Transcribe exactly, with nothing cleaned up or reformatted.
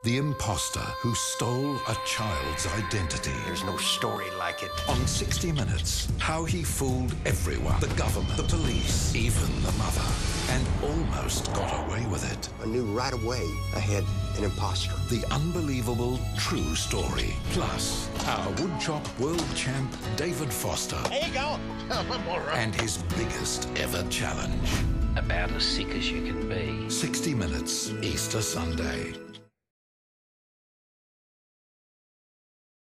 The impostor who stole a child's identity. There's no story like it. On sixty minutes, how he fooled everyone. The government, the police, even the mother. And almost got away with it. I knew right away I had an impostor. The unbelievable true story. Plus, our woodchop world champ, David Foster. There you go. I'm all right. And his biggest ever challenge. About as sick as you can be. sixty minutes, Easter Sunday.